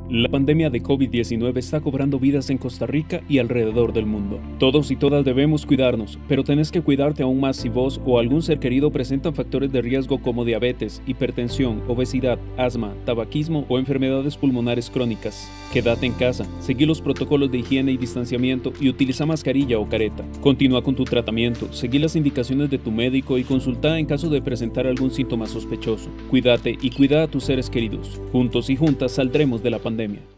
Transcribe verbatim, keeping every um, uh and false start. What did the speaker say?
La pandemia de COVID diecinueve está cobrando vidas en Costa Rica y alrededor del mundo. Todos y todas debemos cuidarnos, pero tenés que cuidarte aún más si vos o algún ser querido presentan factores de riesgo como diabetes, hipertensión, obesidad, asma, tabaquismo o enfermedades pulmonares crónicas. Quédate en casa, seguí los protocolos de higiene y distanciamiento y utiliza mascarilla o careta. Continúa con tu tratamiento, seguí las indicaciones de tu médico y consulta en caso de presentar algún síntoma sospechoso. Cuídate y cuida a tus seres queridos. Juntos y juntas saldremos de la pandemia.